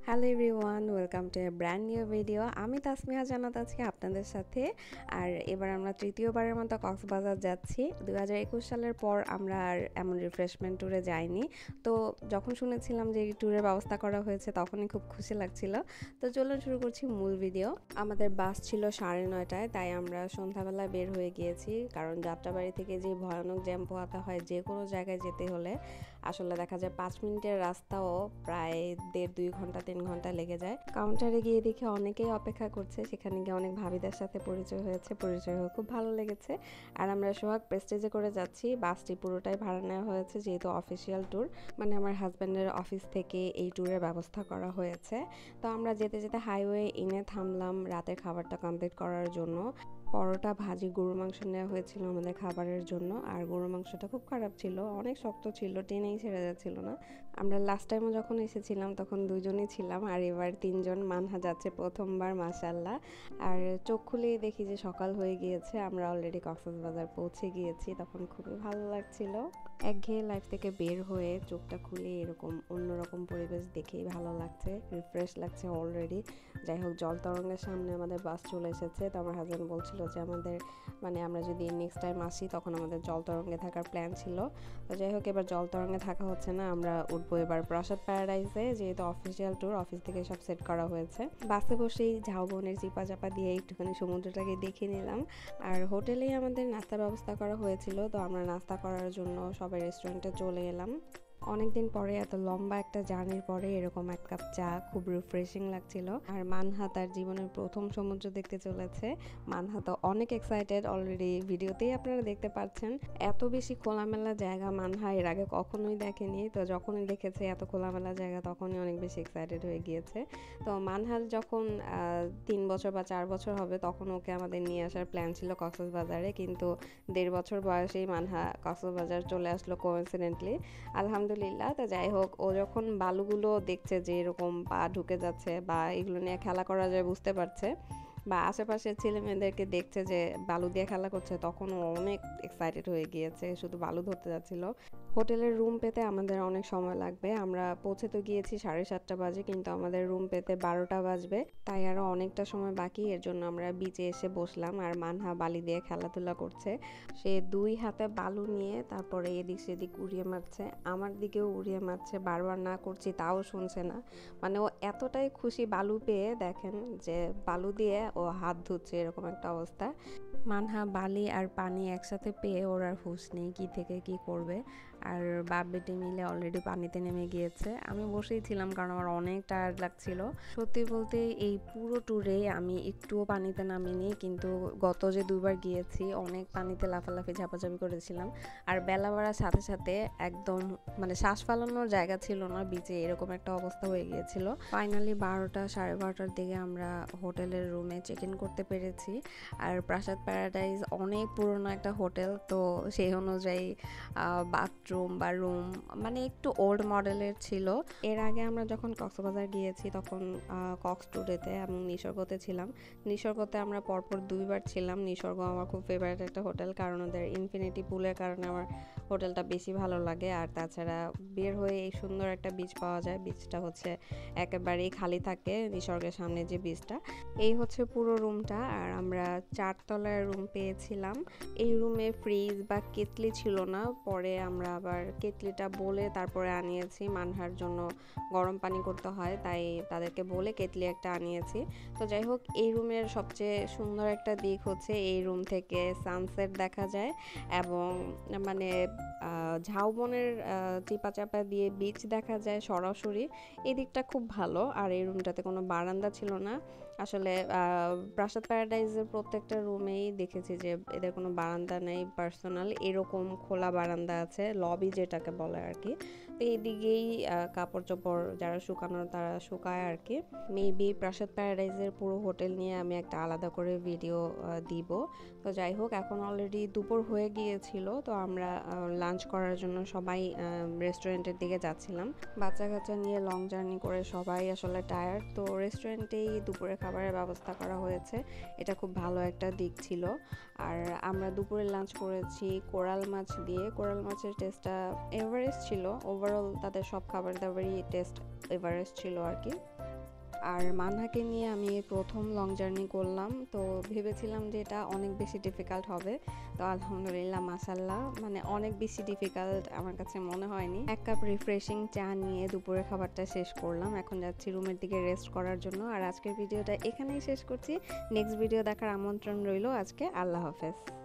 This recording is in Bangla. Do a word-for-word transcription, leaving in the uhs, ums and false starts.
Hello everyone, welcome to a brand new video. আমি তাসমিহা জানাত আজকে আপনাদের সাথে। আর এবার আমরা তৃতীয়বারের মতো কক্সবাজার যাচ্ছি। দু হাজার একুশ সালের পর আমরা আর এমন রিফ্রেশমেন্ট ট্যুরে যাইনি। তো যখন শুনেছিলাম যে এই ট্যুরের ব্যবস্থা করা হয়েছে তখনই খুব খুশি লাগছিল। তো চলুন শুরু করছি মূল ভিডিও। আমাদের বাস ছিল সাড়ে নয়টায়, তাই আমরা সন্ধ্যাবেলায় বের হয়ে গিয়েছি। কারণ যাত্রাবাড়ি থেকে যে ভয়ানক জ্যাম পোহাতে হয় যে কোনো জায়গায় যেতে হলে, আসলে দেখা যায় পাঁচ মিনিটের রাস্তাও প্রায় দেড় দুই ঘন্টা তিন ঘন্টা লেগে যায়। কাউন্টারে গিয়ে দেখে অনেকেই অপেক্ষা করছে, সেখানে গিয়ে অনেক ভাবিদের সাথে পরিচয় হয়েছে, পরিচয় হয়ে খুব ভালো লেগেছে। আর আমরা সোহাগ প্রেস্টিজে করে যাচ্ছি। বাসটি পুরোটাই ভাড়া নেওয়া হয়েছে, যেহেতু অফিসিয়াল ট্যুর, মানে আমার হাজব্যান্ডের অফিস থেকে এই ট্যুরের ব্যবস্থা করা হয়েছে। তো আমরা যেতে যেতে হাইওয়ে ইনে থামলাম রাতের খাবারটা কমপ্লিট করার জন্য। পরোটা, ভাজি, গরুর মাংস নেওয়া হয়েছিল আমাদের খাবারের জন্য। আর গরুর মাংসটা খুব খারাপ ছিল, অনেক শক্ত ছিল, টেনেই ছেড়ে যাচ্ছিল না। আমরা লাস্ট টাইমও যখন এসেছিলাম তখন দুজনই ছিলাম, আর এবার তিনজন। মানহা যাচ্ছে প্রথমবার, মাশাআল্লাহ। আর চোখ খুলেই দেখি যে সকাল হয়ে গিয়েছে, আমরা অলরেডি কক্সবাজার পৌঁছে গিয়েছি। তখন খুবই ভালো লাগছিল। একঘেয়ে লাইফ থেকে বের হয়ে চোখটা খুলে এরকম অন্যরকম পরিবেশ দেখেই ভালো লাগছে, রিফ্রেশ লাগছে অলরেডি। যাই হোক, জল তরঙ্গের সামনে আমাদের বাস চলে এসেছে। তো আমার হাজব্যান্ড বলছিল যে আমাদের মানে আমরা যদি নেক্সট টাইম আসি তখন আমাদের জল তরঙ্গে থাকার প্ল্যান ছিল। তো যাই হোক, এবার জল তরঙ্গে থাকা হচ্ছে না, আমরা উঠবো এবার প্রাসাদ প্যারাডাইসে, যেহেতু অফিসিয়াল ট্যুর, অফিস থেকে সব সেট করা হয়েছে। বাসে বসেই ঝাউবনের চিপা চাপা দিয়ে একটুখানি সমুদ্রটাকে দেখে নিলাম। আর হোটেলেই আমাদের নাস্তার ব্যবস্থা করা হয়েছিল, তো আমরা নাস্তা করার জন্য সবাই রেস্টুরেন্টে চলে এলাম। অনেকদিন পরে, এত লম্বা একটা জার্নির পরে এরকম এক কাপ চা খুব রিফ্রেশিং লাগছিল। আর মানহা তার জীবনের প্রথম সমুদ্র দেখতে চলেছে। মানহা তো অনেক এক্সাইটেড, অলরেডি ভিডিওতেই আপনারা দেখতে পাচ্ছেন। এত বেশি খোলামেলা জায়গা মানহা এর আগে কখনোই দেখেনি। তো যখনই দেখেছে এত খোলামেলা জায়গা, তখনই অনেক বেশি এক্সাইটেড হয়ে গিয়েছে। তো মানহার যখন তিন বছর বা চার বছর হবে তখন ওকে আমাদের নিয়ে আসার প্ল্যান ছিল কক্সবাজারে, কিন্তু দেড় বছর বয়সেই মানহা কক্সবাজার চলে আসলো কোইন্সিডেন্টলি, আলহামদুলিল্লাহ। তো যাই হোক, ও যখন বালুগুলো দেখছে যে এরকম পা ঢুকে যাচ্ছে বা এগুলো নিয়ে খেলা করা যায় বুঝতে পারছে, বা আশেপাশের ছেলে মেয়েদেরকে দেখছে যে বালু দিয়ে খেলা করছে, তখন ও অনেক এক্সাইটেড হয়ে গিয়েছে, শুধু বালু ধরতে যাচ্ছিল। হোটেলের রুম পেতে আমাদের অনেক সময় লাগবে। আমরা পৌঁছে তো গিয়েছি সাড়ে সাতটা বাজে, কিন্তু আমাদের রুম পেতে বারোটা বাজবে, তাই আরও অনেকটা সময় বাকি। এর জন্য আমরা বিচে এসে বসলাম, আর মানহা বালি দিয়ে খেলাধুলা করছে। সে দুই হাতে বালু নিয়ে তারপরে এদিক সেদিক উড়িয়ে মারছে, আমার দিকেও উড়িয়ে মারছে, বারবার না করছি তাও শুনছে না। মানে ও এতটাই খুশি বালু পেয়ে, দেখেন যে বালু দিয়ে ও হাত ধুচ্ছে, এরকম একটা অবস্থা। মানহা বালি আর পানি একসাথে পেয়ে ওর আর হুঁশ নেই কি থেকে কি করবে। আর বাপ বেটি মিলে অলরেডি পানিতে নেমে গিয়েছে। আমি বসেই ছিলাম কারণ আমার অনেক টায়ার্ড লাগছিল। সত্যি বলতে এই পুরো ট্যুরে আমি একটুও পানিতে নামিনি, কিন্তু গত যে দুবার গিয়েছি অনেক পানিতে লাফালাফি ঝাপাঝাপি করেছিলাম। আর বেলা বাড়ার সাথে সাথে একদম মানে শ্বাস ফালানোর জায়গা ছিল না বিচে, এরকম একটা অবস্থা হয়ে গিয়েছিল। ফাইনালি বারোটা সাড়ে বারোটার দিকে আমরা হোটেলের রুমে চেক ইন করতে পেরেছি। আর প্রাসাদ প্যারাডাইস অনেক পুরনো একটা হোটেল, তো সেই অনুযায়ী বাথরুম বা রুম মানে একটু ওল্ড মডেলের ছিল। এর আগে আমরা যখন কক্সবাজার গিয়েছি তখন কক্স ট্যুরেতে এবং নিসর্গতে ছিলাম। নিসর্গতে আমরা পরপর দুইবার ছিলাম। নিসর্গ আমার খুব ফেভারিট একটা হোটেল, কারণ ওদের ইনফিনিটি পুলের কারণে আমার হোটেলটা বেশি ভালো লাগে। আর তাছাড়া বের হয়ে এই সুন্দর একটা বিচ পাওয়া যায়, বিচটা হচ্ছে একেবারেই খালি থাকে নিসর্গের সামনে যে বিচটা। এই হচ্ছে পুরো রুমটা। আর আমরা চারতলার রুম পেয়েছিলাম। এই রুমে ফ্রিজ বা কেটলি ছিল না, পরে আমরা আবার কেটলিটা বলে তারপরে আনিয়েছি। মানহার জন্য গরম পানি করতে হয়, তাই তাদেরকে বলে কেটলি একটা আনিয়েছি। তো যাই হোক, এই রুমের সবচেয়ে সুন্দর একটা দিক হচ্ছে এই রুম থেকে সানসেট দেখা যায়, এবং মানে ঝাউবনের চিপা চাপা দিয়ে বিচ দেখা যায় সরাসরি। এই দিকটা খুব ভালো। আর এই রুমটাতে কোনো বারান্দা ছিল না। আসলে প্রাসাদ প্যারাডাইজের প্রত্যেকটা রুমেই দেখেছি যে এদের কোনো বারান্দা নেই পার্সোনাল, এরকম খোলা বারান্দা আছে, লবি যেটাকে বলে আর কি। তো এইদিকেই কাপড় চোপড় যারা শুকানোর তারা শুকায় আর কি। মেবি প্রাসাদ প্যারাডাইজের পুরো হোটেল নিয়ে আমি একটা আলাদা করে ভিডিও দিব। তো যাই হোক, এখন অলরেডি দুপুর হয়ে গিয়েছিল, তো আমরা লাঞ্চ করার জন্য সবাই রেস্টুরেন্টের দিকে যাচ্ছিলাম। বাচ্চা কাচ্চা নিয়ে লং জার্নি করে সবাই আসলে টায়ার্ড, তো রেস্টুরেন্টেই দুপুরে খাবারের ব্যবস্থা করা হয়েছে, এটা খুব ভালো একটা দিক ছিল। আর আমরা দুপুরে লাঞ্চ করেছি কোরাল মাছ দিয়ে। কোরাল মাছের টেস্টটা এভারেস্ট ছিল, ওভার ওভারঅল তাদের সব খাবার দাবারই টেস্ট এভারেস্ট ছিল আর কি। আর মানহাকে নিয়ে আমি প্রথম লং জার্নি করলাম, তো ভেবেছিলাম যে এটা অনেক বেশি ডিফিকাল্ট হবে, তো আলহামদুলিল্লাহ মাশাল্লাহ মানে অনেক বেশি ডিফিকাল্ট আমার কাছে মনে হয়নি। এক কাপ রিফ্রেশিং চা নিয়ে দুপুরের খাবারটা শেষ করলাম, এখন যাচ্ছি রুমের দিকে রেস্ট করার জন্য। আর আজকের ভিডিওটা এখানেই শেষ করছি, নেক্সট ভিডিও দেখার আমন্ত্রণ রইল আজকে। আল্লাহ হাফেজ।